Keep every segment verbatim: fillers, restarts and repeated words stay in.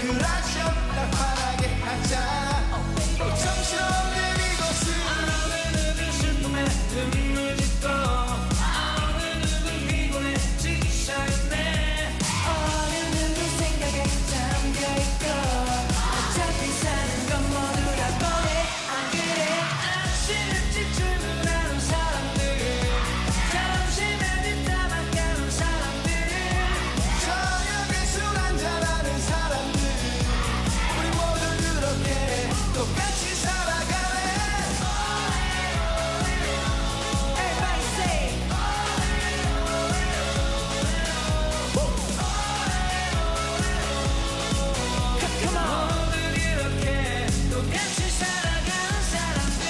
그라시 없다 환하게 하자 또 정신없는 이곳은 어느 누군 슬픔에 눈물 짓고 어느 누군 피곤해 지쳐있네 어느 누군 생각에 잠겨있고 어차피 사는 건 모두 다 뻔해 안 그래 아침 일찍 출근하는 사람들 점심에 뒷담화 까는 사람들 저녁에 술 한잔하는 사람들 우리 모두 그렇게 똑같이 살아가네 Everybody say Come on 모두 이렇게 똑같이 살아가는 사람들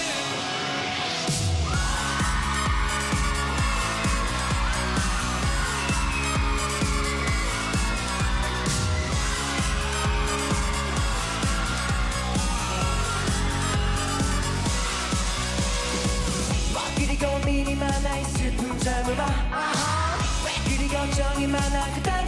그리 고민이 많아 이 슬픔 젊어봐 왜 그리 걱정이 많아 그딴